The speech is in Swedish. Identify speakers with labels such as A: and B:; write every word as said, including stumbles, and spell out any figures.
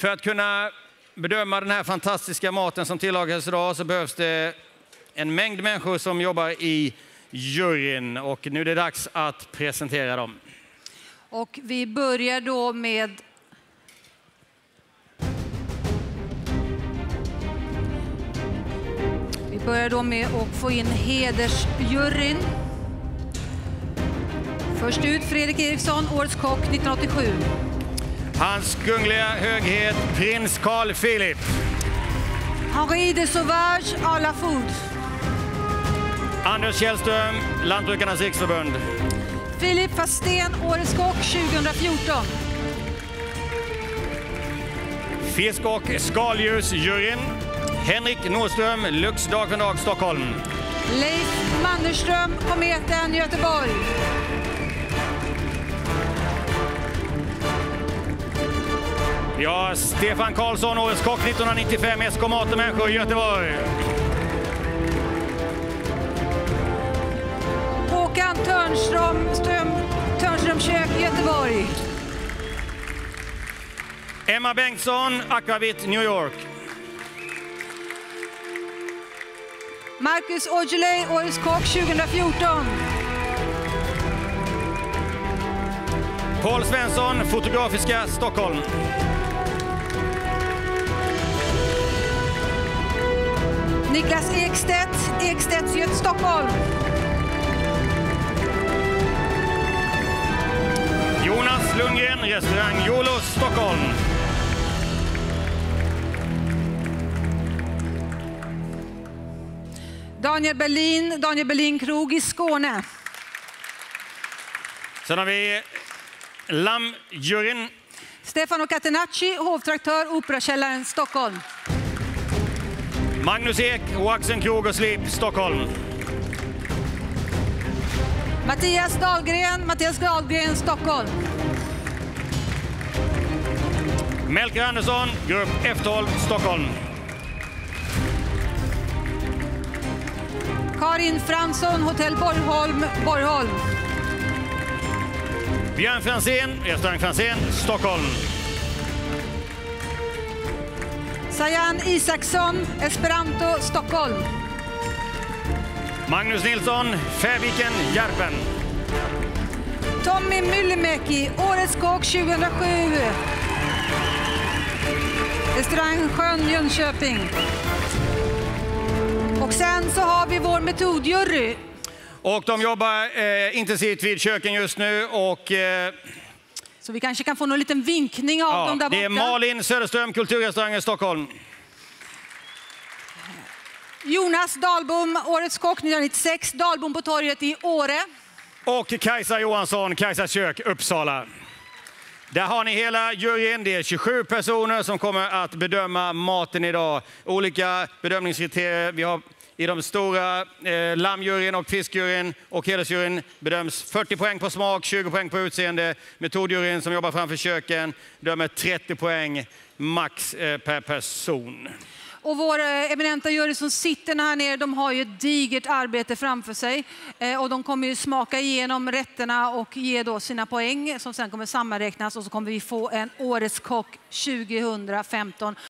A: För att kunna bedöma den här fantastiska maten som tillagas idag så behövs det en mängd människor som jobbar i juryn. Och nu är det dags att presentera dem.
B: Och vi börjar då med Vi börjar då med att få in hedersjuryn. Först ut Fredrik Eriksson, årets kock nittonhundraåttiosju.
A: Hans kungliga höghet, prins Carl Philip.
B: Henri de Sauvage, à la food.
A: Anders Källström, Lantbrukarnas riksförbund.
B: Filip Fastén, årets kock tjugohundrafjorton.
A: Fisk- och skaldjursjuryn. Henrik Nordström, Lux dag för dag, Stockholm.
B: Leif Mannerström, Kometen, Göteborg.
A: Ja, Stefan Karlsson, årets kock nittonhundranittiofem, S K Mat och människor, Göteborg.
B: Håkan Törnström, Ström, Törnström kök, Göteborg.
A: Emma Bengtsson, Aquavit, New York.
B: Marcus Aujalay, årets kock tjugohundrafjorton.
A: Paul Svensson, Fotografiska, Stockholm.
B: Niklas Ekstedt, Ekstedts Göt, Stockholm.
A: Jonas Lundgren, restaurang Jolos, Stockholm.
B: Daniel Berlin, Daniel Berlin krog i Skåne.
A: Sen har vi lammjuryn.
B: Stefano Catenacci, hovtraktör, Operakällaren, Stockholm.
A: Magnus Ek, Waxen krog och slip, Stockholm.
B: Mattias Dahlgren, Mattias Dahlgren, Stockholm.
A: Melker Andersson, grupp F tolv, Stockholm.
B: Karin Fransson, Hotell Borgholm, Borgholm.
A: Björn Franzén, restaurang Franzén, Stockholm.
B: Sajan Isaksson, Esperanto, Stockholm.
A: Magnus Nilsson, Färviken, Järpen.
B: Tommy Myllymäki, årets kock tjugohundrasju. Restaurang Sjön, Jönköping. Och sen så har vi vår metodjury.
A: Och de jobbar eh, intensivt vid köken just nu. Och, eh,
B: så vi kanske kan få någon liten vinkning av
A: ja,
B: dem där borta.
A: det är Malin Söderström, Kulturrestaurang i Stockholm.
B: Jonas Dahlbom, årets kock nittonhundranittiosex, Dahlbom på torget i Åre.
A: Och Kajsa Johansson, Kajsas kök, Uppsala. Där har ni hela juryn. Det är tjugosju personer som kommer att bedöma maten idag. Olika bedömningskriterier. Vi har i de stora eh, lammjuryn och fiskjuryn och hedersjuryn bedöms fyrtio poäng på smak, tjugo poäng på utseende. Metodjuryn som jobbar framför köken dömer trettio poäng max eh, per person.
B: Och vår eminenta jury som sitter här nere, de har ju ett digert arbete framför sig. Eh, och de kommer ju smaka igenom rätterna och ge då sina poäng som sen kommer sammanräknas. Och så kommer vi få en årets kock tjugohundrafemton.